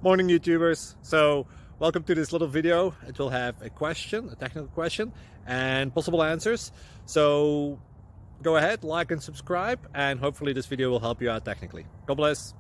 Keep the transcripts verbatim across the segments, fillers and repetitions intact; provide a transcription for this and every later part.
Morning YouTubers. So welcome to this little video. It will have a question, a technical question, and possible answers. So go ahead, like and subscribe, and hopefully this video will help you out technically. God bless.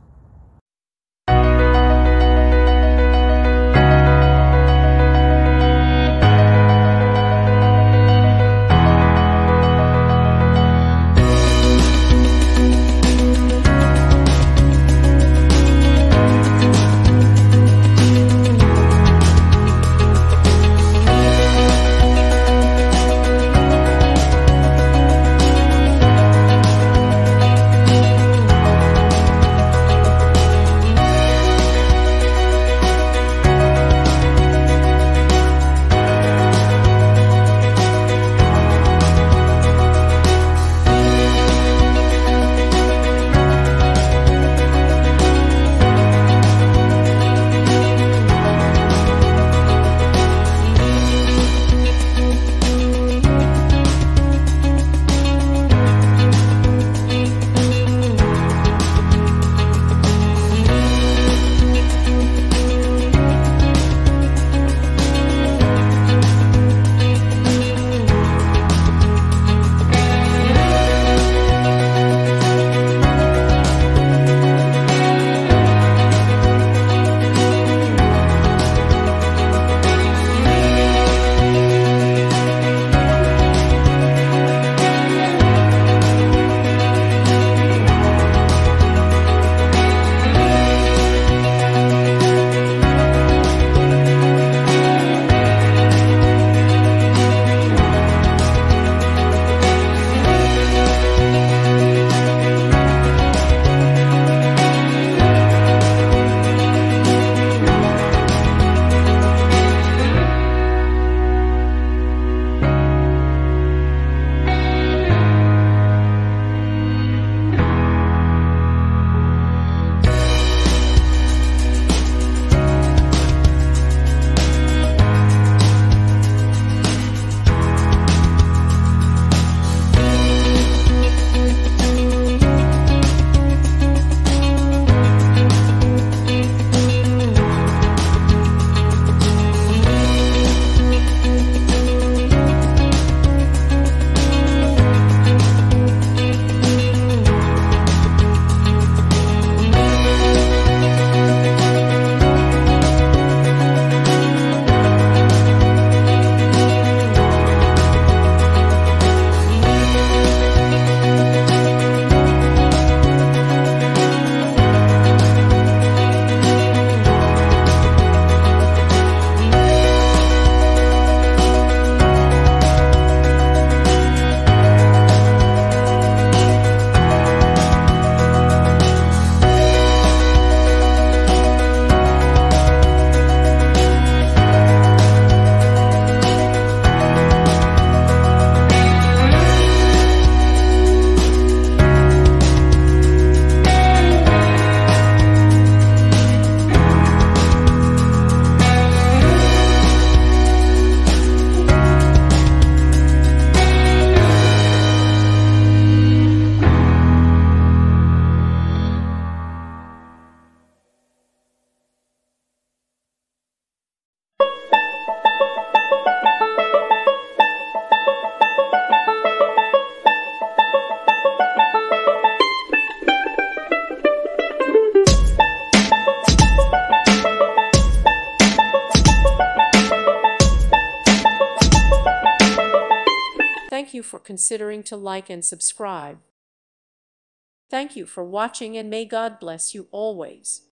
Thank you for considering to like and subscribe. Thank you for watching, and may God bless you always.